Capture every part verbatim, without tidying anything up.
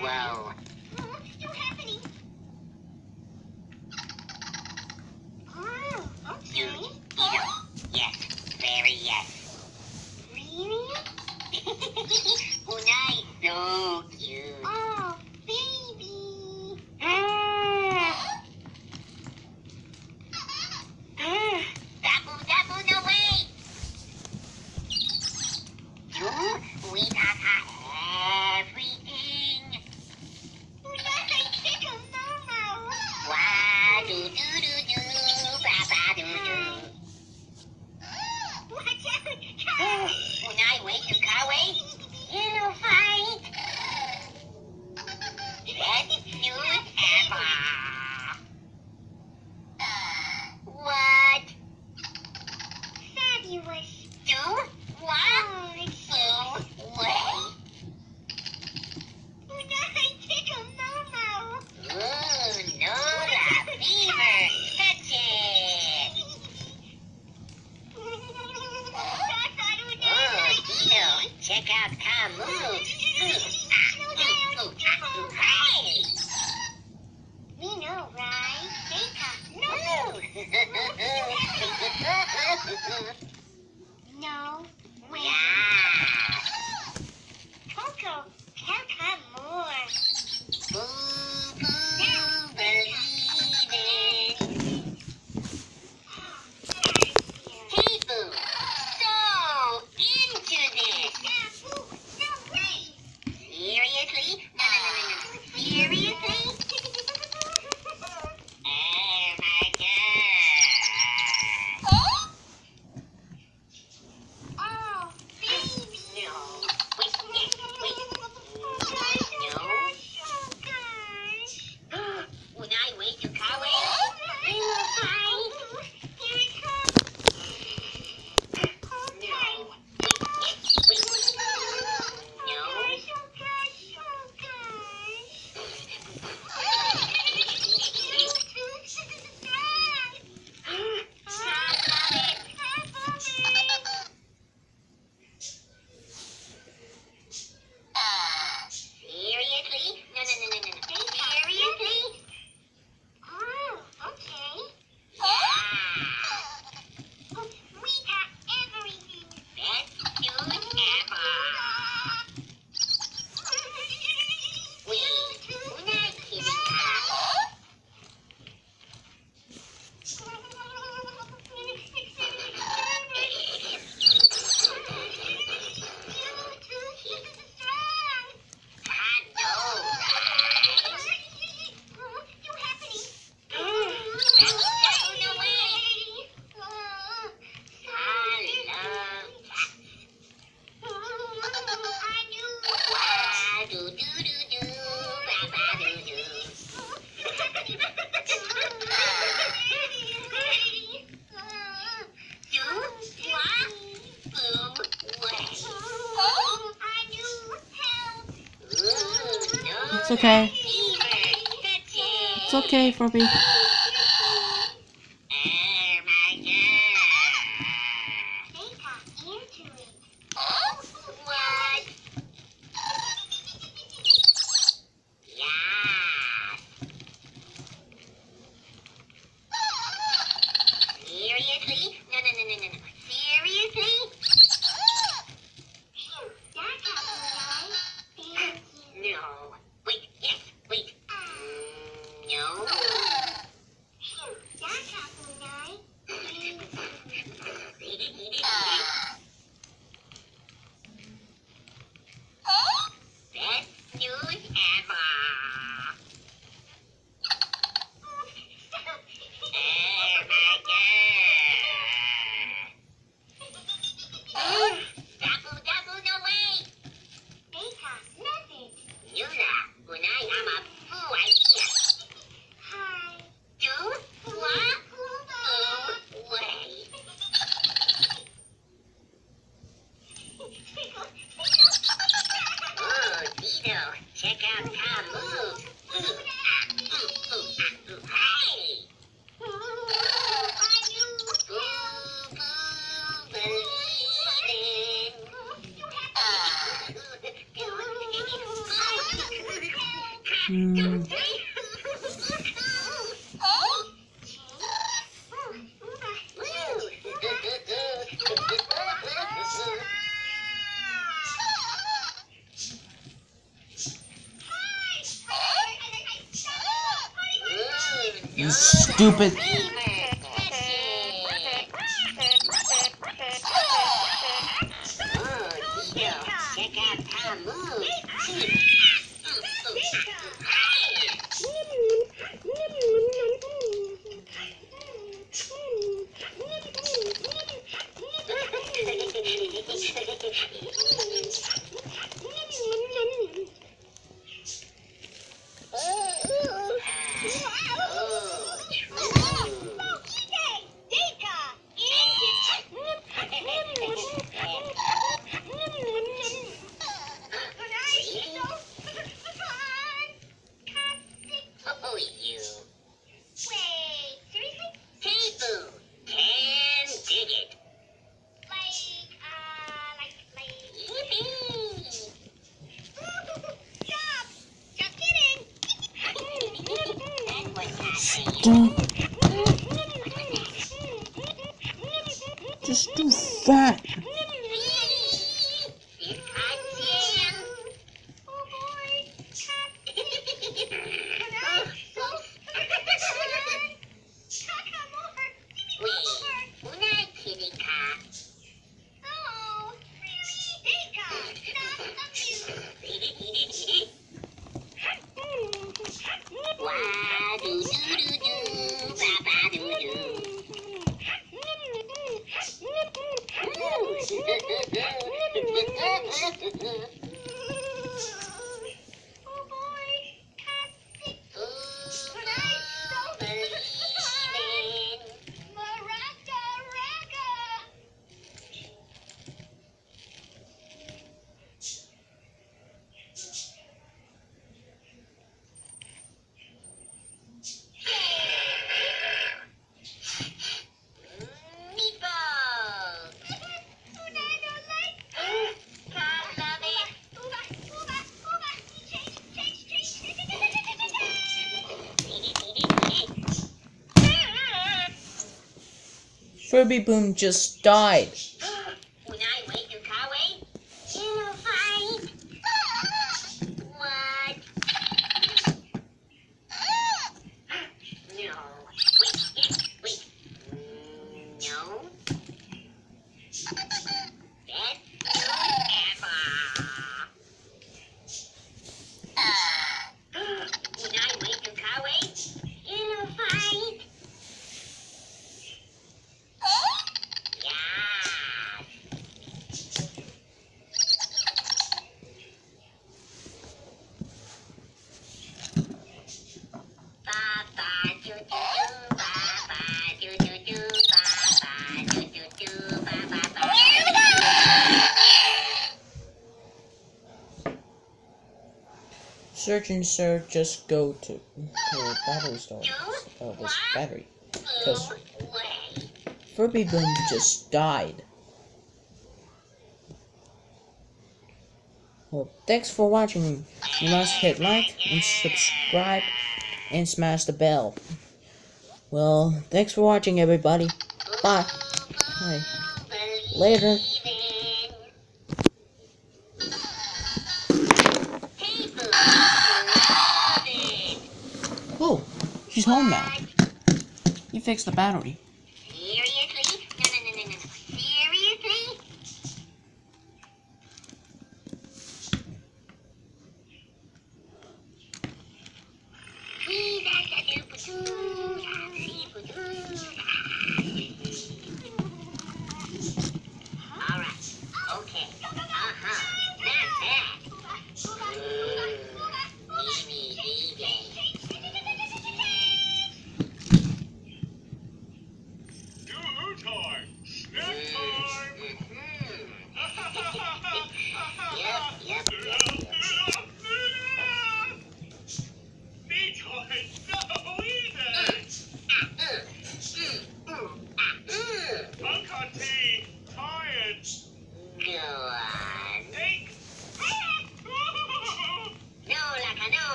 Whoa. Oh, still happening. Oh, okay. Dude, Ito. Yes. Very yes. Really? Unay, so cute. Oh, baby. Ah. Ah. Dabu, dabu, no way. Dude, we got everything. Unay, tickle Momo. Wah, do, do, do, do. Ba, ba, do, do. Watch out. Oh, Unay, wait, you can't wait. It'll fight. Best news ever. What? Fabulous. Do? What? Oh, it's Boo. Way. Unay, tickle Momo. Ooh, Nora, fever. Catch it. Oh, Dino, check out Tom moves. Ooh, ah, ooh, ooh, ah, ooh, hey. We know, right? Data. No. Wait. Yeah. Coco, tell Tom more. Boo, boo, believe it. Hey, Boo. So into this. No way. Seriously? No, no, no, no, no. Seriously? Oh my god. Oh, baby. No. Wait, wait, wait. No. Unay, wait, you can't wait. It'll fight. Here it comes. No. Wait, yes, wait. No. Seriously? No, no, no, no, no, no. Seriously? Oh, okay. Yeah. We got everything. Best news ever. Wait, Unay, kitty cat. I know, right? That's no way. I love Wah, do, do, do, do. Ba, ba, do, do. Do, wah, boom, way. Ooh, no. It's okay. Fever. Catch it. It's okay, Furby. Oh my god. What? Yeah. Seriously? No, no, no, no, no, no. Seriously? No. Wait, yes, wait. Mm, no. Best news ever. Oh my god. Double, double, no way. Yuna, Unay, I'm a boo idea. Do, what? Boo, way. Oh, Dino, check out Tom moves. Ooh, ah, ooh, ooh, ah, ooh, hey. Boo, boo, believe it. Hmm. You stupid. Check out Tom move. Oh, you. Wait, seriously? Seafood. Can dig it. Like, uh, like, like... Yippee. Stop! Just kidding! That was not Stop. Just too fat. Oh boy! Wait, una kitty cat. Oh, really? Dika! Stop abusing! Wah doo doo doo doo, ba ba doo doo. Oh boy! Maraca, raca! Meatballs. Una, don't like. I love it. Uba, uba, uba! Change, change, change! Furby Boom just died. When I wait your car way, you'll find. What? No. Wait, wait. No. Best news ever. When I wait your car way, you'll find. Yeah. Ba ba do do do, ba ba do do do, ba ba do do do, ba ba ba. Search and Sir just go to her battery store. Oh, this battery. Because Way. Furby Boom just died. Well, thanks for watching. You must hit like and subscribe and smash the bell. Well, thanks for watching, everybody. Bye. Bye. Later. Oh, she's home now. You fixed the battery. Seriously? No, no, no, no, no. Seriously? All right. Okay. Uh-huh. Not bad.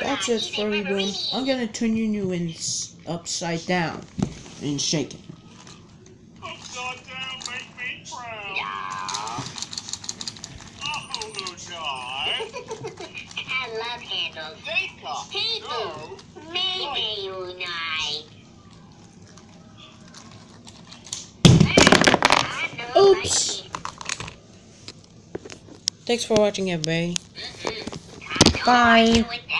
That's it, Furry Boom. I'm gonna turn you in s- upside down and shake it. Upside down, make me proud. No. Oh, little guy. I love handles. Jacob. People, maybe unite. Oops. Thanks for watching, everybody. Bye.